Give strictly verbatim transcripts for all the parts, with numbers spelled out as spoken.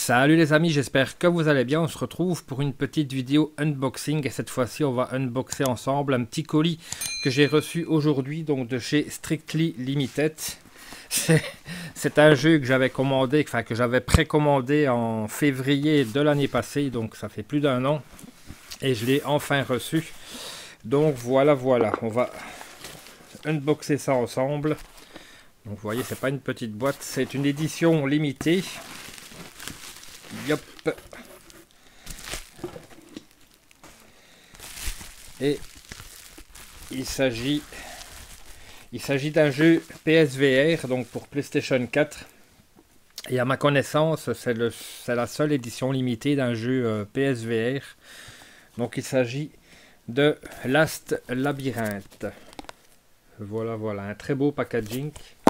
Salut les amis, j'espère que vous allez bien. On se retrouve pour une petite vidéo unboxing et cette fois-ci on va unboxer ensemble un petit colis que j'ai reçu aujourd'hui, donc de chez Strictly Limited. C'est un jeu que j'avais commandé, enfin que j'avais précommandé en février de l'année passée, donc ça fait plus d'un an et je l'ai enfin reçu. Donc voilà, voilà, on va unboxer ça ensemble. Donc vous voyez, c'est pas une petite boîte, c'est une édition limitée. Yop. Et il s'agit il s'agit d'un jeu P S V R, donc pour PlayStation quatre. Et à ma connaissance, c'est le c'est la seule édition limitée d'un jeu euh, P S V R. Donc il s'agit de Last Labyrinth. Voilà, voilà, un très beau packaging.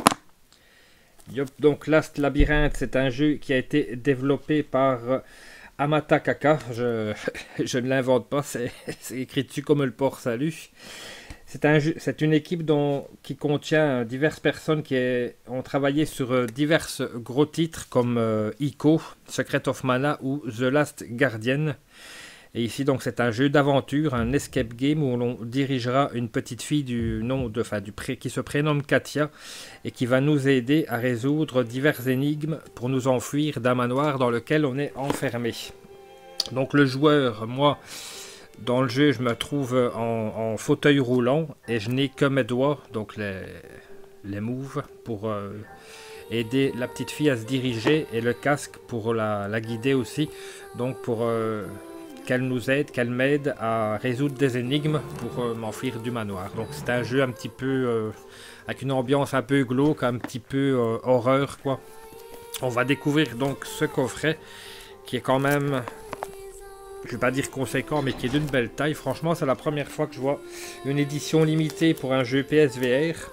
Yop, donc Last Labyrinth, c'est un jeu qui a été développé par Amata Kaka. Je, je ne l'invente pas, c'est écrit dessus comme le port salut. C'est un jeu, c'est une équipe dont, qui contient diverses personnes qui est, ont travaillé sur divers gros titres comme euh, Ico, Secret of Mana ou The Last Guardian. Et ici, donc, c'est un jeu d'aventure, un escape game où l'on dirigera une petite fille du nom de, enfin, du pré, qui se prénomme Katia et qui va nous aider à résoudre diverses énigmes pour nous enfuir d'un manoir dans lequel on est enfermé. Donc, le joueur, moi, dans le jeu, je me trouve en, en fauteuil roulant et je n'ai que mes doigts, donc les, les moves, pour euh, aider la petite fille à se diriger et le casque pour la, la guider aussi, donc pour... Euh, qu'elle nous aide, qu'elle m'aide à résoudre des énigmes pour euh, m'enfuir du manoir. Donc c'est un jeu un petit peu euh, avec une ambiance un peu glauque, un petit peu euh, horreur quoi. On va découvrir donc ce coffret qui est quand même, je vais pas dire conséquent, mais qui est d'une belle taille. Franchement, c'est la première fois que je vois une édition limitée pour un jeu P S V R.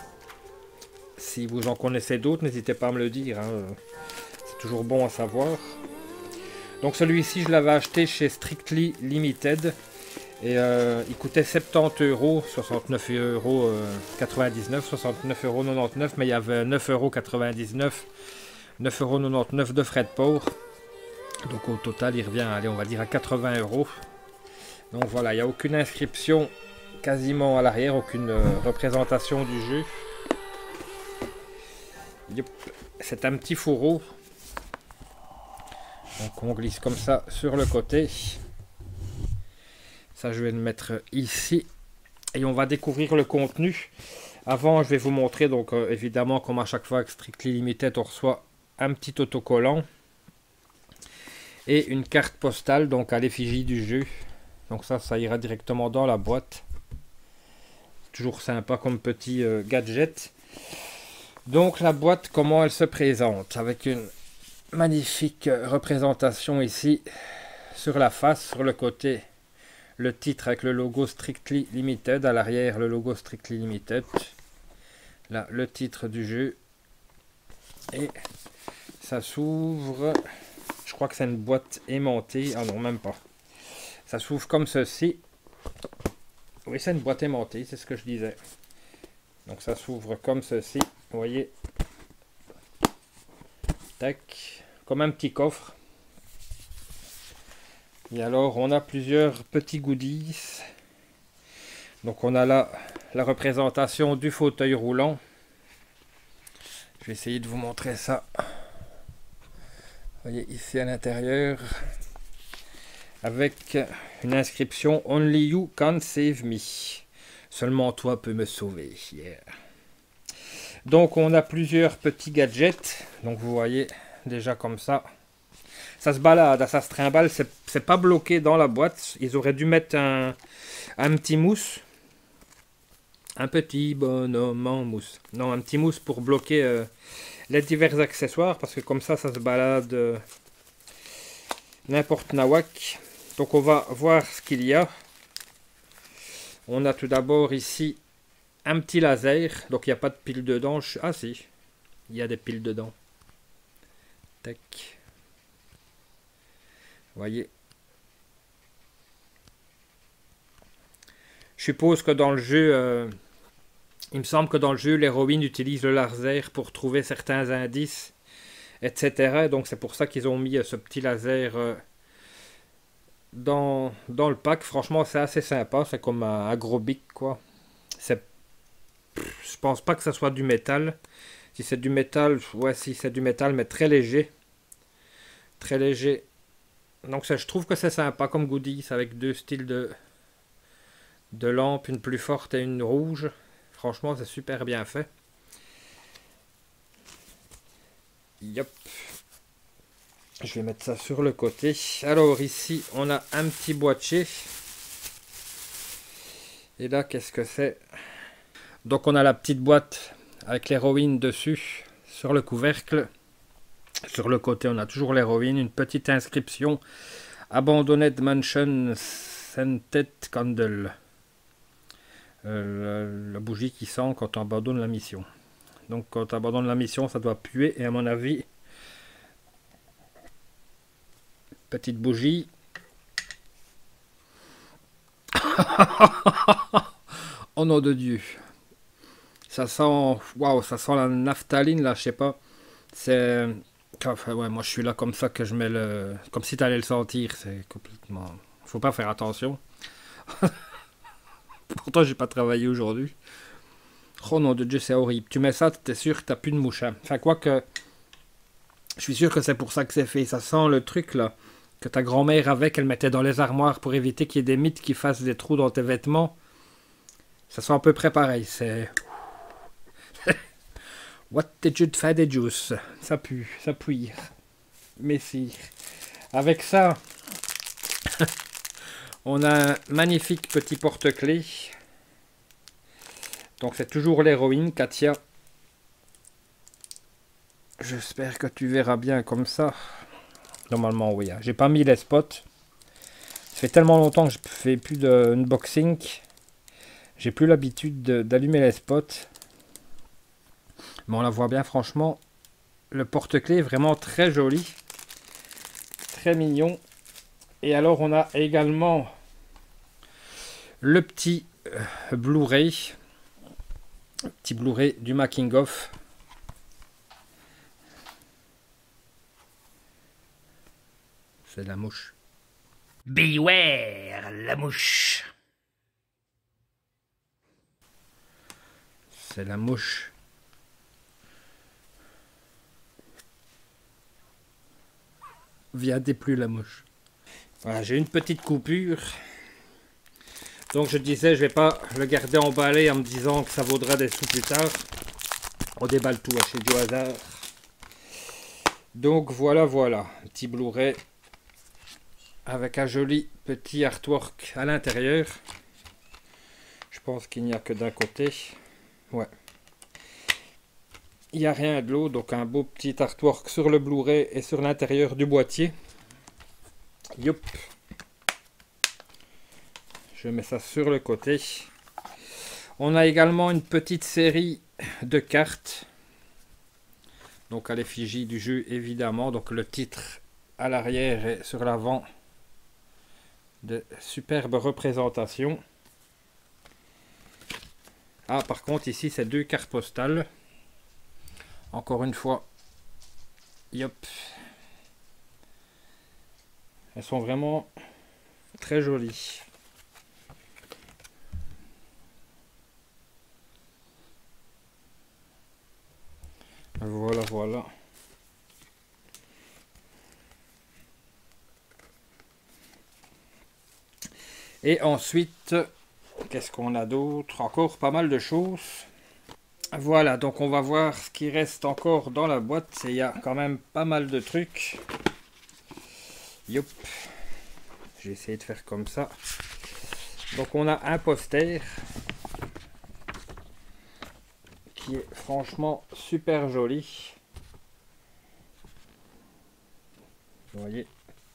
Si vous en connaissez d'autres, n'hésitez pas à me le dire, hein. C'est toujours bon à savoir. Donc celui-ci, je l'avais acheté chez Strictly Limited et euh, il coûtait soixante-dix euros, soixante-neuf euros quatre-vingt-dix-neuf, soixante-neuf euros quatre-vingt-dix-neuf, mais il y avait neuf euros quatre-vingt-dix-neuf, neuf euros quatre-vingt-dix-neuf de frais de port. Donc au total, il revient, allez, on va dire à quatre-vingts euros. Donc voilà, il n'y a aucune inscription quasiment à l'arrière, aucune euh, représentation du jeu. C'est un petit fourreau. Donc on glisse comme ça sur le côté. Ça je vais le mettre ici. Et on va découvrir le contenu. Avant je vais vous montrer donc euh, évidemment comme à chaque fois avec Strictly Limited on reçoit un petit autocollant. Et une carte postale donc à l'effigie du jeu. Donc ça ça ira directement dans la boîte. Toujours sympa comme petit euh, gadget. Donc la boîte, comment elle se présente? Avec une magnifique représentation ici sur la face, sur le côté le titre avec le logo Strictly Limited, à l'arrière le logo Strictly Limited, là le titre du jeu, et ça s'ouvre, je crois que c'est une boîte aimantée, ah non même pas, ça s'ouvre comme ceci, oui c'est une boîte aimantée, c'est ce que je disais, donc ça s'ouvre comme ceci, vous voyez, tac, comme un petit coffre. Et alors on a plusieurs petits goodies. Donc on a là la représentation du fauteuil roulant. Je vais essayer de vous montrer ça. Vous voyez ici à l'intérieur, avec une inscription Only you can save me. Seulement toi peux me sauver. Yeah. Donc on a plusieurs petits gadgets. Donc vous voyez déjà comme ça. Ça se balade, ça se trimballe. C'est pas bloqué dans la boîte. Ils auraient dû mettre un, un petit mousse. Un petit bonhomme en mousse. Non, un petit mousse pour bloquer euh, les divers accessoires. Parce que comme ça, ça se balade euh, n'importe nawak. Donc on va voir ce qu'il y a. On a tout d'abord ici un petit laser, donc il n'y a pas de pile dedans. Ah si, il y a des piles dedans. Tac. Vous voyez. Je suppose que dans le jeu, euh, il me semble que dans le jeu, l'héroïne utilise le laser pour trouver certains indices et cetera. Donc c'est pour ça qu'ils ont mis ce petit laser euh, dans, dans le pack. Franchement, c'est assez sympa. C'est comme un, un gros bic, quoi. C'est, je pense pas que ça soit du métal. Si c'est du métal, ouais, si c'est du métal, mais très léger. Très léger. Donc ça, je trouve que c'est sympa comme goodies avec deux styles de, de lampes, une plus forte et une rouge. Franchement, c'est super bien fait. Yep. Je vais mettre ça sur le côté. Alors ici, on a un petit boîtier. Et là, qu'est-ce que c'est? Donc on a la petite boîte avec l'héroïne dessus, sur le couvercle. Sur le côté, on a toujours l'héroïne, une petite inscription. Abandonned Mansion Scented Candle. Euh, la, la bougie qui sent quand on abandonne la mission. Donc quand on abandonne la mission, ça doit puer. Et à mon avis, petite bougie. Oh nom de Dieu. Ça sent, waouh, ça sent la naphtaline là, je sais pas. C'est, enfin, ouais, moi je suis là comme ça que je mets le, comme si tu allais le sentir. C'est complètement, faut pas faire attention. Pourtant j'ai pas travaillé aujourd'hui. Oh nom de Dieu, c'est horrible. Tu mets ça, t'es sûr que t'as plus de mouche. Hein. Enfin quoi que, je suis sûr que c'est pour ça que c'est fait. Ça sent le truc là que ta grand-mère avait, qu'elle mettait dans les armoires pour éviter qu'il y ait des mythes qui fassent des trous dans tes vêtements. Ça sent à peu près pareil. C'est What did you find the juice? Ça pue, ça pue. Mais si. Avec ça, on a un magnifique petit porte-clés. Donc c'est toujours l'héroïne, Katia. J'espère que tu verras bien comme ça. Normalement, oui. Hein. J'ai pas mis les spots. Ça fait tellement longtemps que je fais plus d'unboxing. J'ai plus l'habitude d'allumer les spots. Mais on la voit bien, franchement. Le porte-clés est vraiment très joli. Très mignon. Et alors, on a également le petit euh, Blu-ray. Petit Blu-ray du making of. C'est la mouche. Beware, la mouche. C'est la mouche. Viendez plus la mouche. Voilà, j'ai une petite coupure. Donc je disais, je vais pas le garder emballé en me disant que ça vaudra des sous plus tard. On déballe tout chez du hasard. Donc voilà, voilà. Un petit Blu-ray avec un joli petit artwork à l'intérieur. Je pense qu'il n'y a que d'un côté. Ouais. Il n'y a rien de l'autre, donc un beau petit artwork sur le Blu-ray et sur l'intérieur du boîtier. Youp. Je mets ça sur le côté. On a également une petite série de cartes. Donc à l'effigie du jeu évidemment. Donc le titre à l'arrière et sur l'avant. De superbes représentations. Ah par contre ici c'est deux cartes postales. Encore une fois. Yop. Elles sont vraiment très jolies. Voilà, voilà. Et ensuite, qu'est-ce qu'on a d'autre? Encore pas mal de choses. Voilà, donc on va voir ce qui reste encore dans la boîte. Il y a quand même pas mal de trucs. Youp. J'ai essayé de faire comme ça. Donc on a un poster qui est franchement super joli. Vous voyez.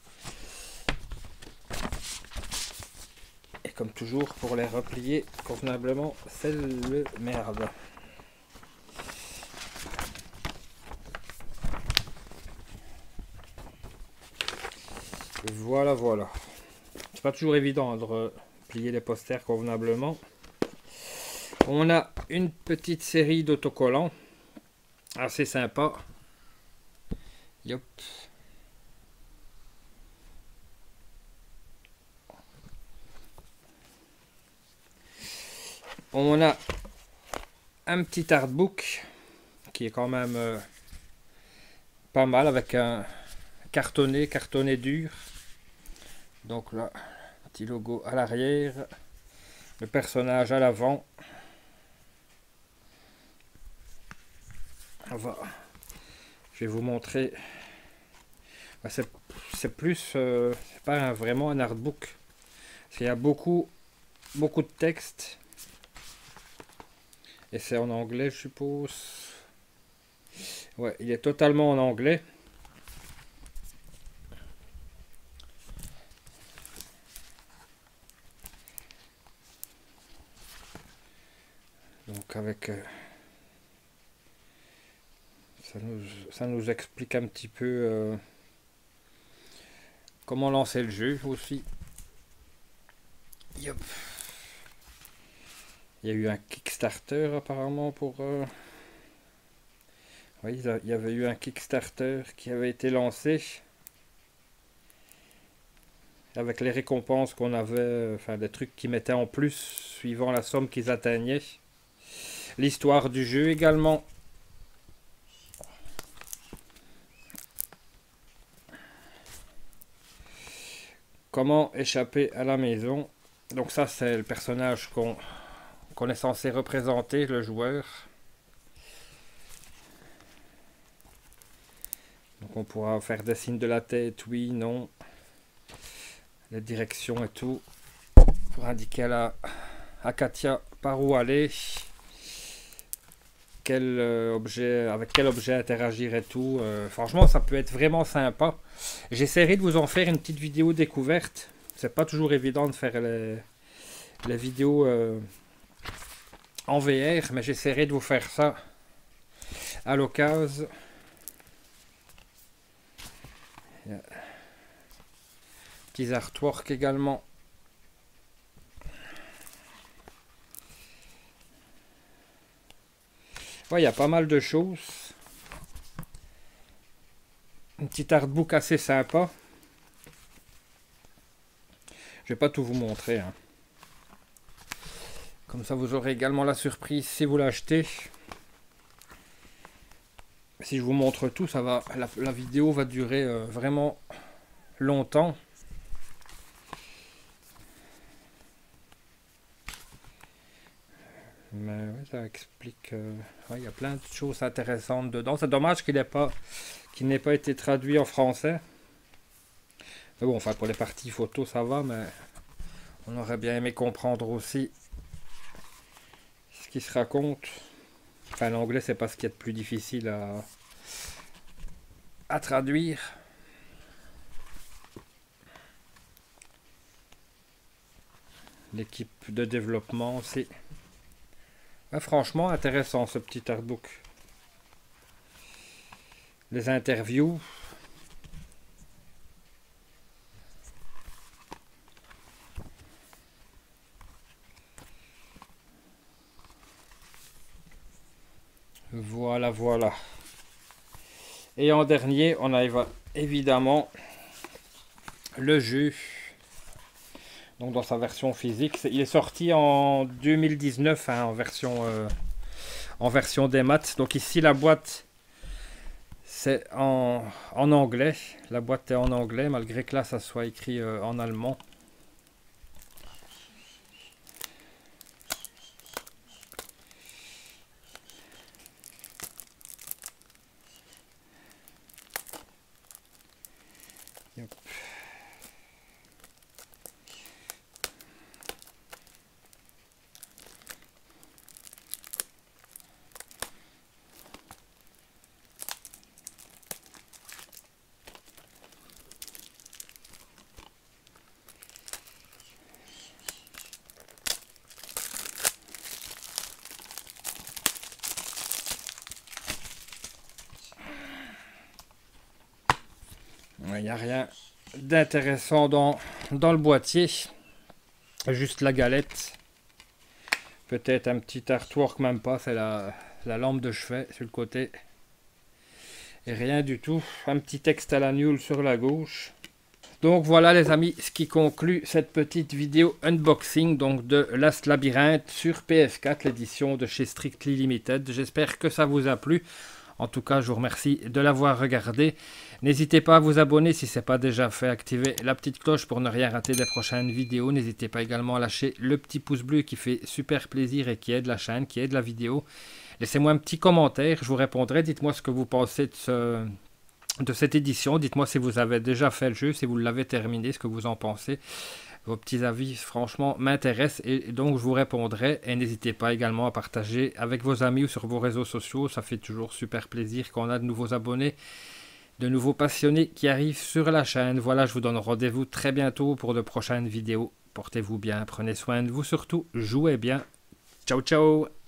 Et comme toujours, pour les replier convenablement, c'est le merde. Voilà, voilà. C'est pas toujours évident de replier les posters convenablement. On a une petite série d'autocollants assez sympa. Yop. On a un petit artbook qui est quand même euh, pas mal, avec un cartonné, cartonné dur. Donc là, petit logo à l'arrière, le personnage à l'avant. On va, je vais vous montrer. C'est plus, euh, c'est pas un, vraiment un artbook. Il y a beaucoup, beaucoup de texte. Et c'est en anglais, je suppose. Ouais, il est totalement en anglais. Donc avec... Euh, ça, nous, ça nous explique un petit peu euh, comment lancer le jeu aussi. Yep. Il y a eu un Kickstarter apparemment pour... Euh... Oui, il y avait eu un Kickstarter qui avait été lancé. Avec les récompenses qu'on avait, enfin des trucs qui mettaient en plus suivant la somme qu'ils atteignaient. L'histoire du jeu également. Comment échapper à la maison. Donc ça c'est le personnage qu'on qu'on est censé représenter, le joueur. Donc on pourra faire des signes de la tête, oui, non. Les directions et tout. Pour indiquer à, la, à Katia par où aller. Quel euh, objet, avec quel objet interagir et tout. Euh, franchement, ça peut être vraiment sympa. J'essaierai de vous en faire une petite vidéo découverte. C'est pas toujours évident de faire les, les vidéos euh, en V R, mais j'essaierai de vous faire ça à l'occasion. Yeah. Petits artworks également. Ouais, il y a pas mal de choses. Un petit artbook assez sympa. Je vais pas tout vous montrer. Hein. Comme ça, vous aurez également la surprise si vous l'achetez. Si je vous montre tout, ça va, la, la vidéo va durer euh, vraiment longtemps. Mais ouais, ça explique. Euh, ouais, il y a plein de choses intéressantes dedans. C'est dommage qu'il n'ait pas, qu'il n'ait pas été traduit en français. Mais bon, enfin pour les parties photos, ça va, mais on aurait bien aimé comprendre aussi ce qui se raconte. Enfin, l'anglais, c'est pas ce qui est de plus difficile à, à traduire. L'équipe de développement, c'est ouais, franchement intéressant ce petit artbook. Les interviews. Voilà, voilà. Et en dernier, on a évidemment le jeu. Donc dans sa version physique. Il est sorti en deux mille dix-neuf hein, en, version, euh, en version des maths. Donc ici la boîte c'est en, en anglais. La boîte est en anglais malgré que là ça soit écrit euh, en allemand. Yep. Il n'y a rien d'intéressant dans, dans le boîtier. Juste la galette. Peut-être un petit artwork, même pas. C'est la, la lampe de chevet sur le côté. Et rien du tout. Un petit texte à la nulle sur la gauche. Donc voilà les amis, ce qui conclut cette petite vidéo unboxing donc de Last Labyrinth sur P S quatre, l'édition de chez Strictly Limited. J'espère que ça vous a plu. En tout cas, je vous remercie de l'avoir regardé. N'hésitez pas à vous abonner si ce n'est pas déjà fait. Activez la petite cloche pour ne rien rater des prochaines vidéos. N'hésitez pas également à lâcher le petit pouce bleu qui fait super plaisir et qui aide la chaîne, qui aide la vidéo. Laissez-moi un petit commentaire, je vous répondrai. Dites-moi ce que vous pensez de, ce, de cette édition. Dites-moi si vous avez déjà fait le jeu, si vous l'avez terminé, ce que vous en pensez. Vos petits avis, franchement, m'intéressent et donc je vous répondrai. Et n'hésitez pas également à partager avec vos amis ou sur vos réseaux sociaux. Ça fait toujours super plaisir quand on a de nouveaux abonnés, de nouveaux passionnés qui arrivent sur la chaîne. Voilà, je vous donne rendez-vous très bientôt pour de prochaines vidéos. Portez-vous bien, prenez soin de vous surtout. Jouez bien. Ciao, ciao!